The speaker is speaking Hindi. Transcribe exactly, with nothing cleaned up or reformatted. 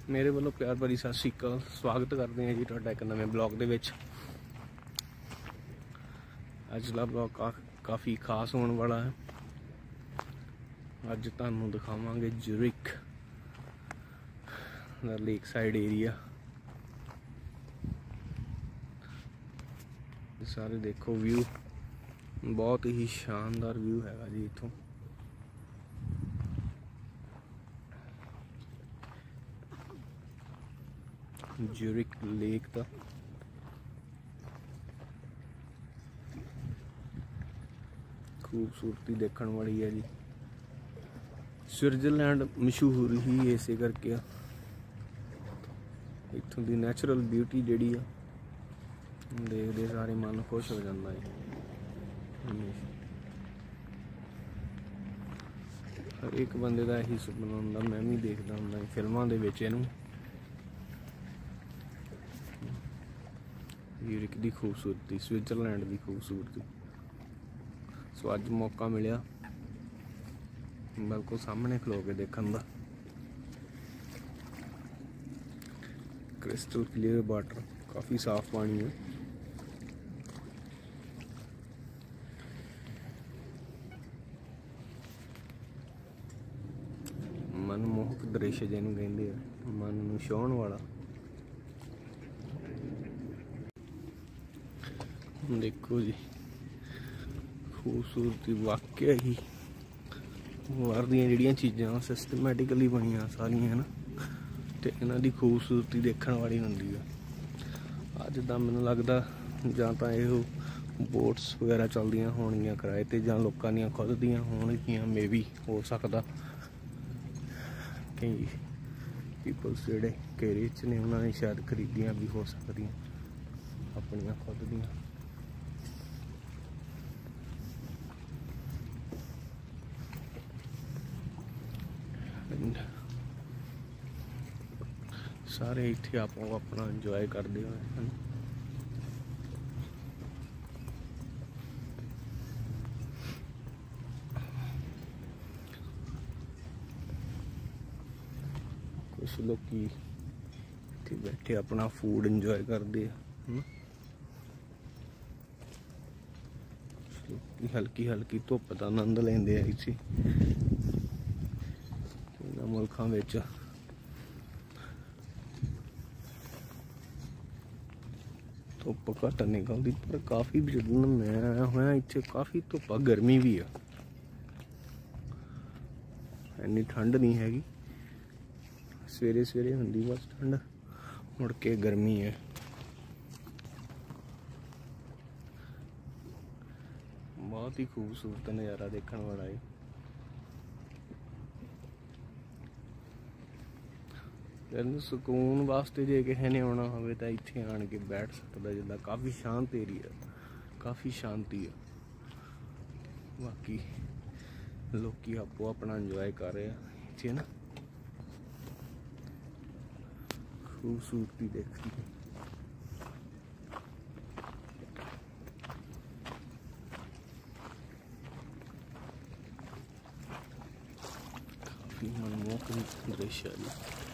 मेरे वालों प्यार भरी सत श्री अकाल। स्वागत करते हैं जी तुहाडा एक नवे ब्लॉग दे विच। अजला ब्लॉग का काफ़ी खास होने वाला है। अज तुहानूं दिखावांगे ज्यूरिख दा लेक साइड एरिया। सारे देखो व्यू, बहुत ही शानदार व्यू हैगा जी इत्थों। ज्यूरिख लेक का खूबसूरती देखने वाली है जी। स्विट्जरलैंड मशहूर ही इसे करके इत्थों की नैचुरल ब्यूटी जिहड़ी आ देखते सारे मन खुश हो जाता है। हर एक बंदे का यही सुपना होंदा, मैं भी देखता हूँ फिल्मों के विच इहनूं। ज्यूरिख की खूबसूरती, स्विट्जरलैंड की खूबसूरती। सो अज मौका मिलिया बिल्कुल सामने खलो के देखने का। क्रिस्टल क्लीयर वाटर, काफ़ी साफ पानी है। मनमोहक दृश्य जिन्होंने कहते हैं, मन नूं छाउण वाला। देखो जी खूबसूरती, वाकई ही बाहर दी जिहड़ियां चीज़ां सिस्टमैटिकली बनिया सारियां है ना, तो इन्हां दी खूबसूरती देखने वाली होंदी है। अज तां मैनूं लगदा जां तां इहो बोट्स वगैरह चलदियां होणगियां किराए ते, जां लोकां दियां खुद दियां होणगियां, मे बी हो सकदा। कई पीपल्स जिहड़े कई रिच ने उन्होंने शायद खरीदियां भी हो सकदियां अपनियां खुद दियां। सारे इत्थे आपो अपना इंजॉय करते हुए हैं। कुछ लोग इत्थे बैठे अपना फूड इंजॉय करते हैं। हल्की हल्की धुप का आनंद लेंदे हैं इत्थे। मुल्कां विच धुप घट निकलती, पर काफ़ी जदों मैं आया हुआ इत्थे काफ़ी धुप, गर्मी भी है। इन्नी ठंड नहीं हैगी, सवेरे सवेरे होंदी बस ठंड, मुड़ के गर्मी है। बहुत ही खूबसूरत नज़ारा देखने वाला है। सुकून वास्ते जे किसी ने आना हो तो इत्थे आन के बैठ सकता, जिदा काफ़ी शांत एरिया, काफ़ी शांति है। बाकी लोग आपो अपना इंजॉय कर रहे हैं इत्थे ना, खूबसूरती देखती है। काफ़ी मनमोहक दृश्य है।